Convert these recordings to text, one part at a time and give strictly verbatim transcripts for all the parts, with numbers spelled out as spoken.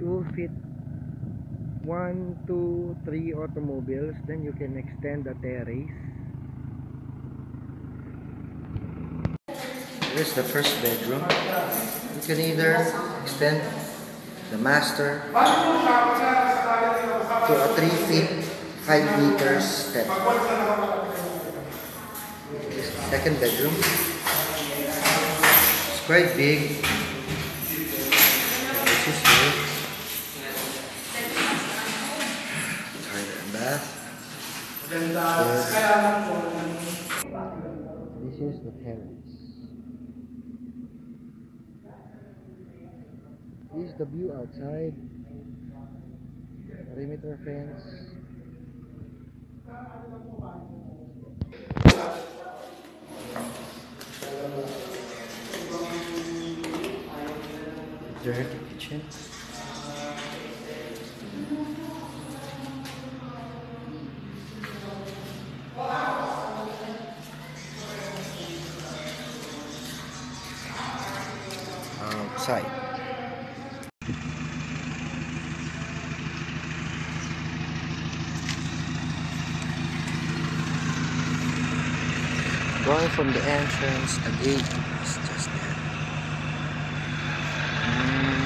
will fit one, two, three automobiles. Then you can extend the terrace. Here's the first bedroom. You can either extend the master to a three feet, five meters step. This is the second bedroom. It's quite big. This is here. Toilet and bath. This is the terrace. This is the view outside. Perimeter fence. There's the kitchen. Outside. Going from the entrance, the gate is just there. Mm.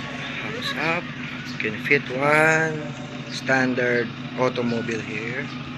House up. You can fit one standard automobile here.